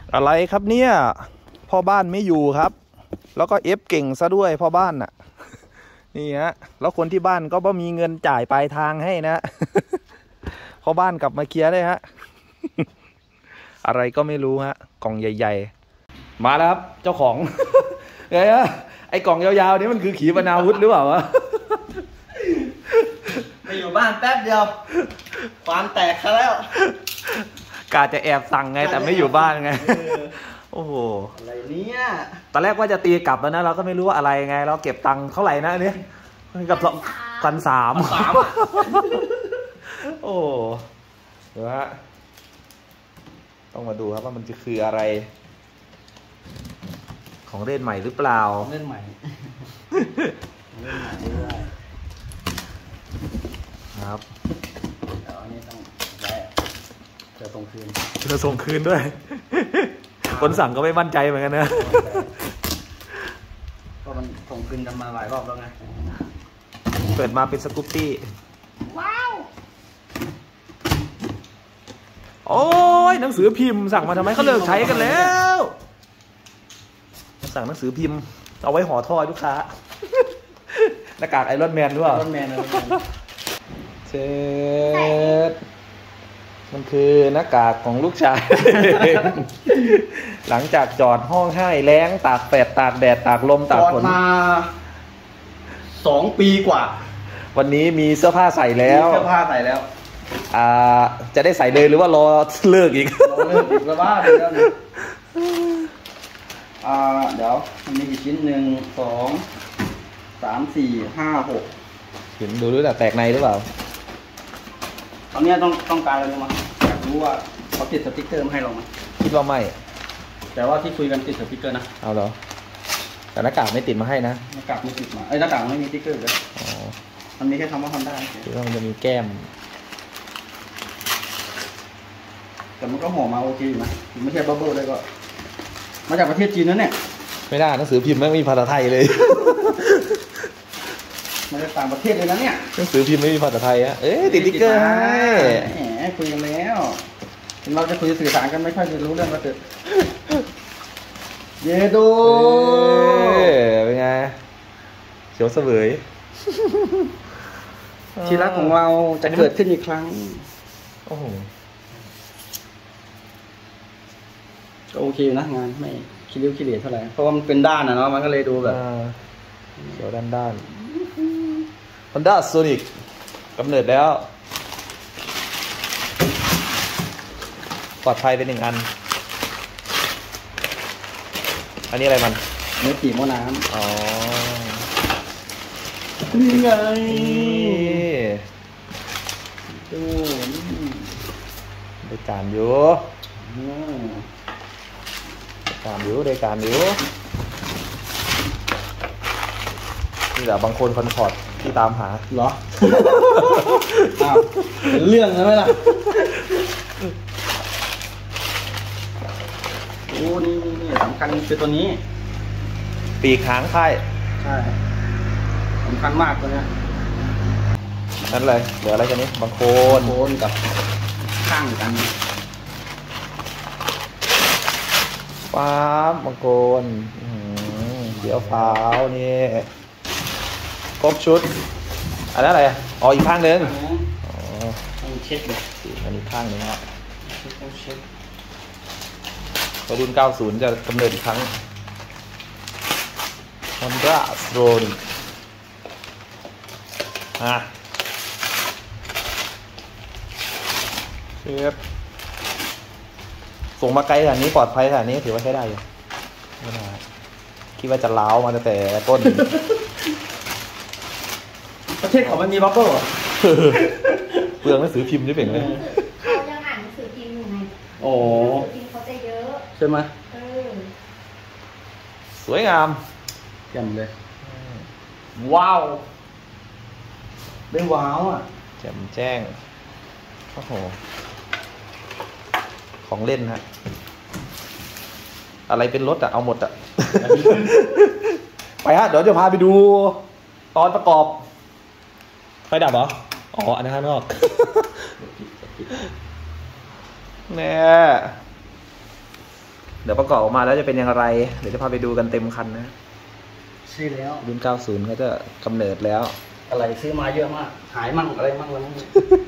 อะไรครับเนี่ยพ่อบ้านไม่อยู่ครับแล้วก็เอฟเก่งซะด้วยพ่อบ้านน่ะนี่ฮะแล้วคนที่บ้านก็ไม่มีเงินจ่ายปลายทางให้นะพ่อบ้านกลับมาเคลียร์ได้ฮะ อะไรก็ไม่รู้ฮะกล่องใหญ่ๆมาแล้วครับเจ้าของ ไงฮะไอ้กล่องยาวๆนี้มันคือขีปนาวุธหรือเปล่าวะไปอยู่บ้านแป๊บเดียวความแตกซะแล้วกาจะแอบสั่งไงแต่ไม่อยู่บ้านไงโอ้โหอะไรเนี่ยตอนแรกว่าจะตีกลับแล้วนะเราก็ไม่รู้ว่าอะไรไงเราเก็บตังค์เท่าไหร่นะอันนี้กับ1,300โอ้เดี๋ยวฮะต้องมาดูครับว่ามันจะคืออะไรของเล่นใหม่หรือเปล่าเล่นใหม่เล่นใหม่ด้วยครับเดี๋ยวอันนี้ต้องแย่จะส่งคืนด้วยคนสั่งก็ไม่มั่นใจเหมือนกันนะก็มันส่งคืนกันมาหลายรอบแล้วไงเปิดมาเป็นสกูปปี้ว้าวโอ้ยหนังสือพิมพ์สั่งมาทำไมเขาเลิกใช้กันแล้วสั่งหนังสือพิมพ์เอาไว้ห่อท่อลูกค้าหน้ากากไอรอนแมนด้วยไอรอนแมนเช็ดมันคือหน้ากากของลูกชาย หลังจากจอดห้องให้แล้งตากแดดตากลมตากฝนมา2 ปีกว่าวันนี้มีเสื้อผ้าใส่แล้วจะได้ใส่เลยหรือว่ารอเลิกอีกแล้วบ้าเดี๋ยวนะเดี๋ยวมันมีกี่ชิ้น1 2 3 4 5 6 เห็นดูด้วยแต่แตกในหรือเปล่าตอนนี้ต้องการอะไรมาอยากรู้ว่าเขาติดสติ๊กเกอร์มาให้เราไหมคิดว่าไม่แต่ว่าที่คุยกันติดสติ๊กเกอร์นะเอาเหรอแต่หน้ากากไม่ติดมาให้นะหน้ากากไม่ติดมาหน้ากากไม่มีสติ๊กเกอร์เลยมันมีแค่คำว่าทำได้คิดว่ามันจะมีแก้มแต่มันก็ห่อมาโอเคอยู่นะไม่ใช่บับเบิ้ลเลยก็มาจากประเทศจีนนั่นเนี่ยไม่ได้หนังสือพิมพ์ไม่มีภาษาไทยเลยมาจากต่างประเทศเลยนะเนี่ยหนังสือพิมพ์ไม่มีภาษาไทยอะติดสติ๊กเกอร์ให้แหมคุยกันแล้วเราจะคุยสื่อสารกันไม่ค่อยจะรู้เรื่องก็เถอะเยโดเป็นไงเขียวเสวยที่รักของเราจะเกิดขึ้นอีกครั้งโอ้โหโอเคนะงานไม่คิดเลี้ยวคิดเหลี่ยเท่าไหร่เพราะว่ามันเป็นด้านนะเนาะมันก็เลยดูแบบเขียวด้านHonda Sonic กำเนิดแล้วปลอดภัยเป็น1 อันอันนี้อะไรมันเนื้อปีโม่น้ำอ๋อนี่ไงดูได้การอยู่ได้การอยู่นี่แหละบางคนคอนคอร์ดที่ตามหาเหรอเป็นเรื่องนะไหมล่ะโอ้นี่สำคัญคือตัวนี้ปีกหางค่ายใช่สำคัญมากตัวนี้นั่นเลยเหลืออะไรกันนี้บางโคนกับข้างกันฟ้าบางโคนเดี๋ยวฟ้าวนี่ครบชุดอันนั้นอะไรอ๋ออีกข้างหนึ่งเช็คเลยอันนี้ข้างหนึ่งฮะพอรุ่น90จะกำเนิดอีกครั้ง Honda Sonic เชฟส่งมาไกลขนาดนี้ปลอดภัยขนาดนี้ถือว่าใช้ได้อยู่ไม่น่าคิดว่าจะล้าวมาแต่ต้นประเทศเขาไม่มีบับเบิ้ลเปลืองหนังสือพิมพ์ได้เป็นไหมเขายังอ่านหนังสือพิมพ์อยู่ไงโอ้หนังสือพิมพ์เขาจะเยอะใช่ไหมสวยงามแจ่มเลยว้าวได้ว้าวอ่ะแจ่มแจ้งโอ้โหของเล่นฮะอะไรเป็นรถอะเอาหมดอะไปฮะเดี๋ยวจะพาไปดูตอนประกอบไฟดับเหรออ๋ออันนั้นข้างนอกแน่ดี๋ยวประกอบออกมาแล้วจะเป็นอย่างไร เดี๋ยวจะพาไปดูกันเต็มคันนะใช่แล้วรุ่น 90 ก็จะกำเนิดแล้วอะไรซื้อมาเยอะมาก หายมั่งอะไรมั่งแล้วมั่ง